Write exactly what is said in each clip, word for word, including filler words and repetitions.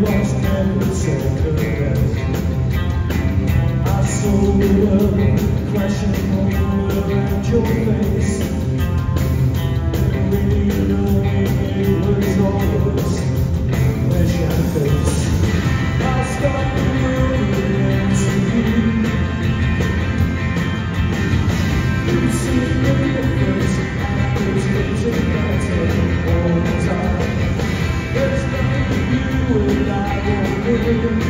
was never second best. I saw the world crashing all around your face. And really, you know, it was always pleasure and face. I stopped the world and to you. You see the difference, and it's getting better all the time. There's nothing you and I won't do.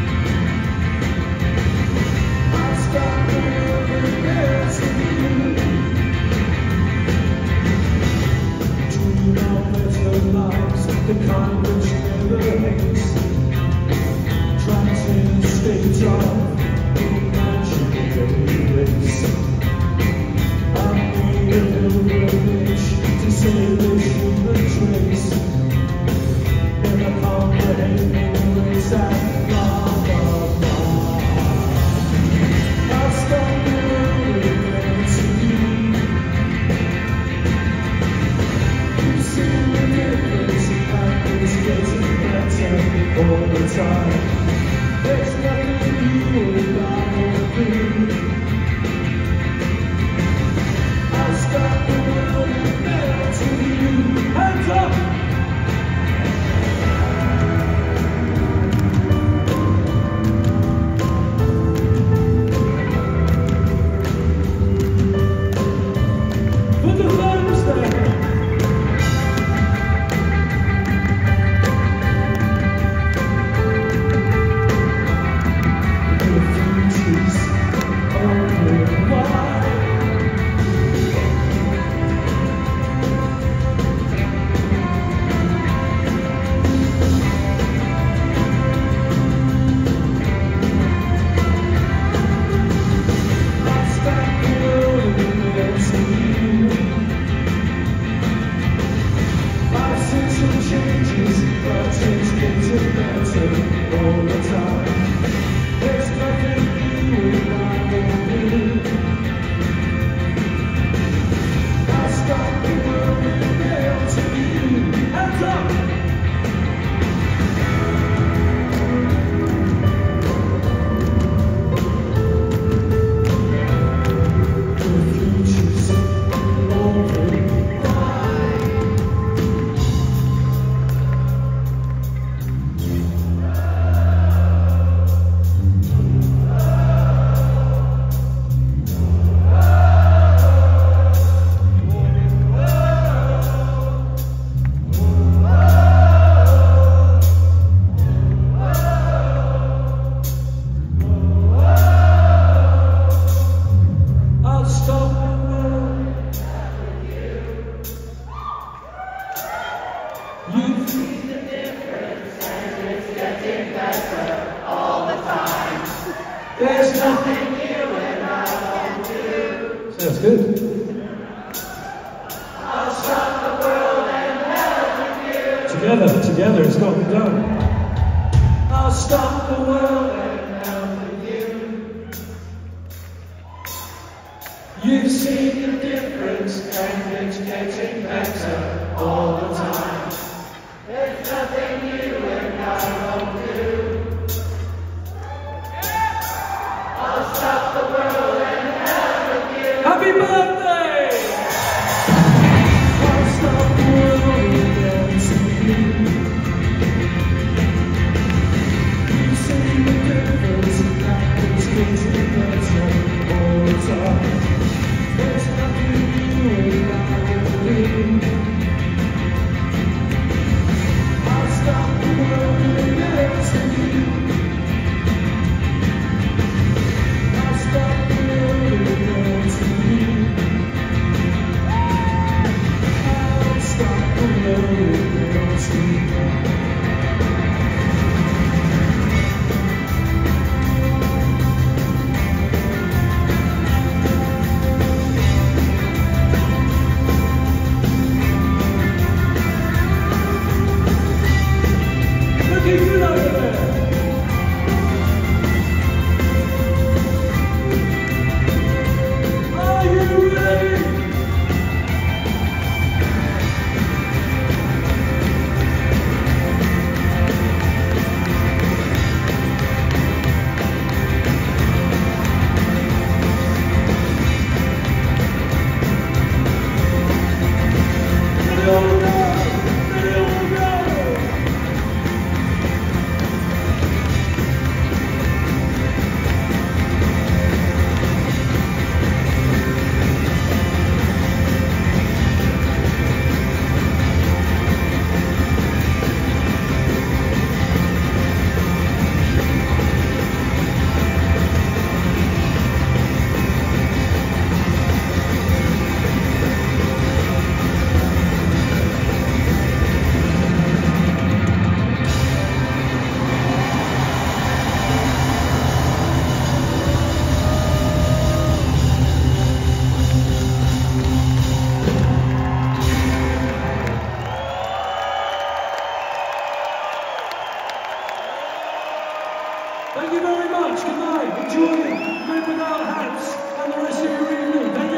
I stop the world and dance with you. Dream of better lives, the kind which never hates. Transient state of imaginary race. I'm the pilgrimage to save the human trace. Never comprehending the ways that blah, blah, blah. I'll stop the world and to you. You see the difference, and it's getting better all the time. There's nothing you and I won't do. I'll stop the world and melt to you. Hands up! You see the difference, and it's getting better all the time. There's nothing you and I won't do. Sounds good. I'll stop the world and melt with you. Together, together, it's got to be done. I'll stop the world and melt with you. You've seen the difference, and it's getting better all the time. There's nothing you and I won't do. I'll stop the world and have with you. Happy birthday! I'll stop the world and dance with you. You see the difference, and it's getting better all the time. There's nothing you and I won't do. Thank you very much. Good night. Enjoy Men Without Hats and the rest of your evening. Thank